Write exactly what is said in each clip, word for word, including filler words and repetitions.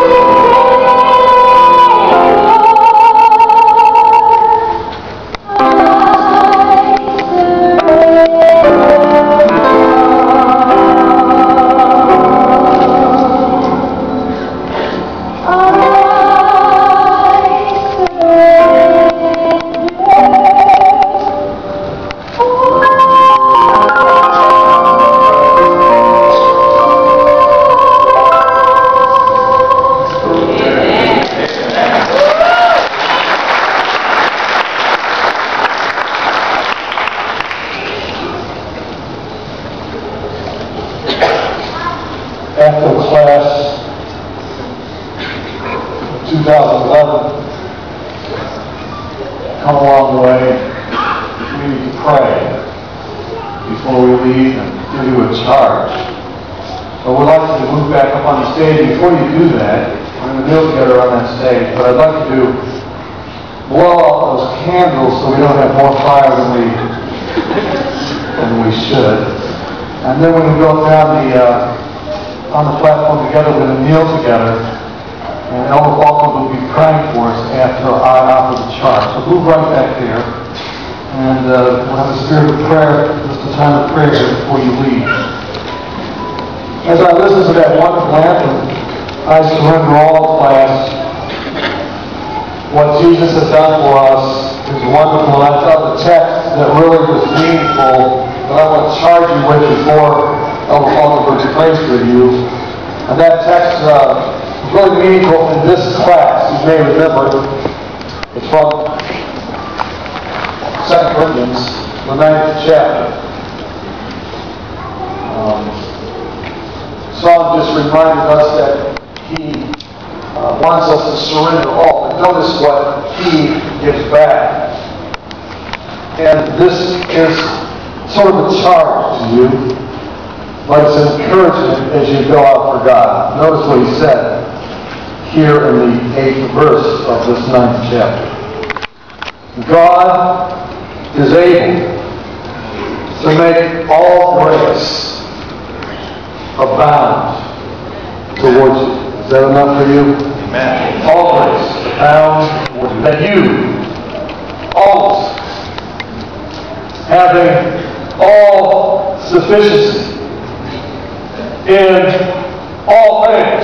After class two thousand eleven, come a long way. We need to pray before we leave and give you a charge. But we'd like to move back up on the stage. Before you do that, we're going to kneel together on that stage. But I'd like to do blow out those candles so we don't have more fire than we than we should. And then when we go down the uh, on the platform together, we're going to kneel together, and Elder Falkland will be praying for us after I offer the charge. So move right back there, and uh, we'll have a spirit of prayer, just a time of prayer before you leave. As I listen to that wonderful anthem, I surrender all, class. What Jesus has done for us is wonderful. I thought the text that really was meaningful that I want to charge you with before Elder Falkland prays for you. And that text uh, is really meaningful in this class. You may remember it's from Second Corinthians, the ninth chapter. Um, Psalm just reminded us that he uh, wants us to surrender all. And notice what he gives back. And this is sort of a charge to you, but it's an encouragement as you go out for God. Notice what he said here in the eighth verse of this ninth chapter. God is able to make all grace abound towards you. Is that enough for you? Amen. All grace abound towards you. That you always having all sufficiency in all things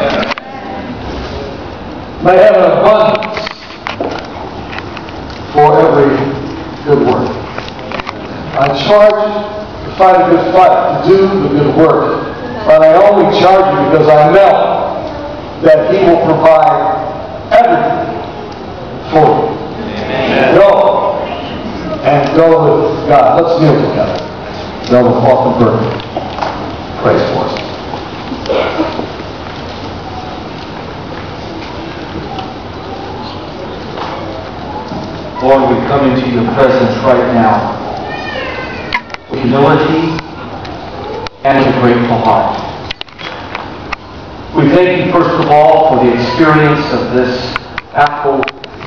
may have an abundance for every good work. I charge to fight a good fight, to do the good work, but I only charge you because I know that he will provide everything for you. Amen. Go and go with God. Let's kneel together. Elder Falkenberg prays for us. Lord, we come into your presence right now with humility and with a grateful heart. We thank you, first of all, for the experience of this AFCO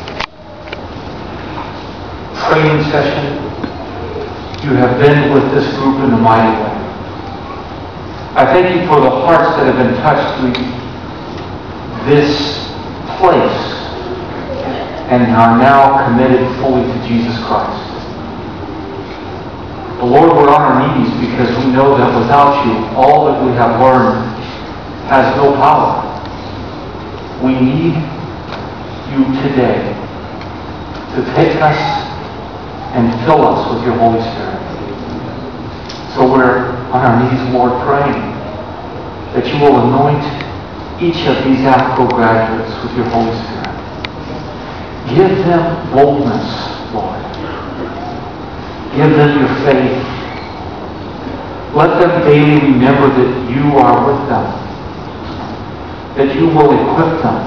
training session. You have been with this group in a mighty way. I thank you for the hearts that have been touched with this place and are now committed fully to Jesus Christ. But Lord, we're on our knees because we know that without you, all that we have learned has no power. We need you today to take us and fill us with your Holy Spirit. So we're on our knees, Lord, praying that you will anoint each of these AFCO graduates with your Holy Spirit. Give them boldness, Lord. Give them your faith. Let them daily remember that you are with them, that you will equip them.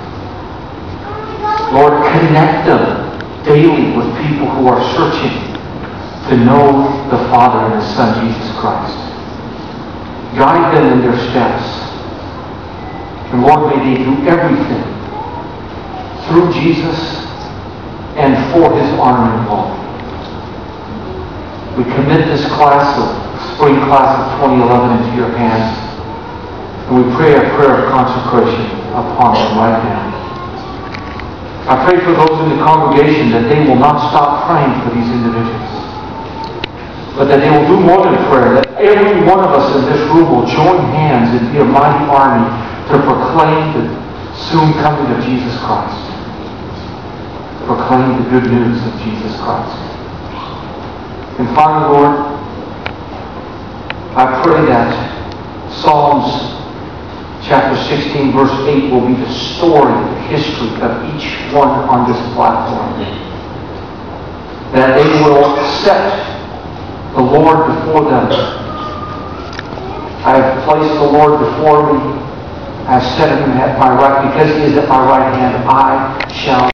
Lord, connect them daily with people who are searching to know the Father and His Son, Jesus Christ. Guide them in their steps. And Lord, may they do everything through Jesus and for His honor and glory. We commit this class of spring class of twenty eleven into your hands. And we pray a prayer of consecration, a upon them right now. I pray for those in the congregation that they will not stop praying for these individuals, but that they will do more than prayer, that every one of us in this room will join hands and be a mighty army to proclaim the soon coming of Jesus Christ. Proclaim the good news of Jesus Christ. And finally, Lord, I pray that Psalms chapter sixteen, verse eight will be the story, the history of each one on this platform. That they will set the Lord before them. I have placed the Lord before me. I have set him at my right, because he is at my right hand, I shall